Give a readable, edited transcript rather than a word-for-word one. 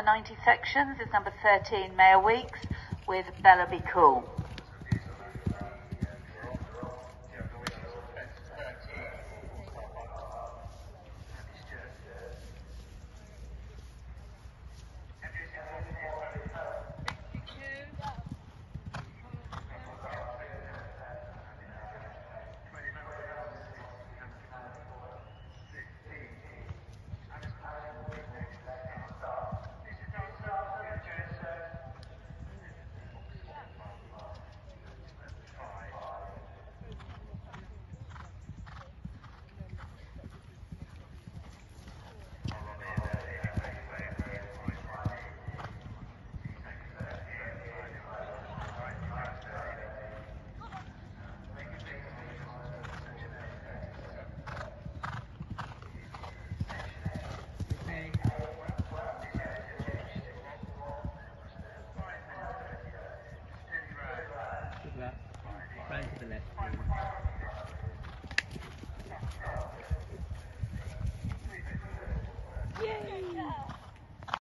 90 sections is number 13, Maya Weeks, with Bella Be Cool. Round to the left, please. Yay!